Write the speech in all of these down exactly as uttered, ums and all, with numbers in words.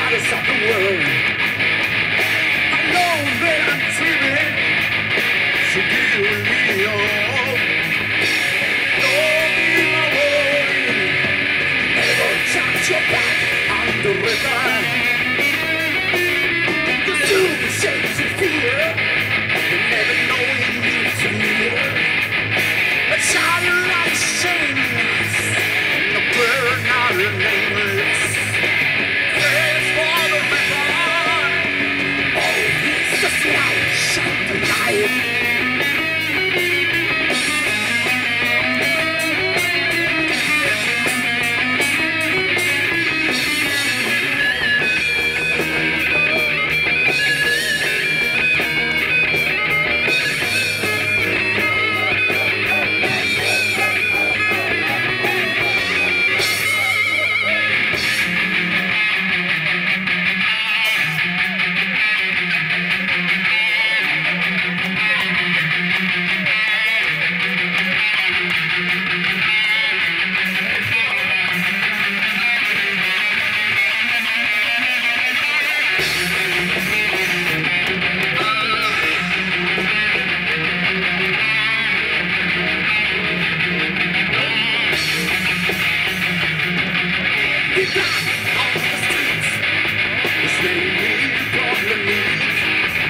baddest of the world. I know that I'm dreaming, so give me all. Don't be my worry, never touch your back on the river. Cause you can shake your fear, you never know when you need to near. A child like shameless, no burn out your nameless. Praise for the river, oh, it's just light, shine the light.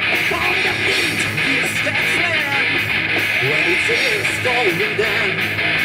When it is going down.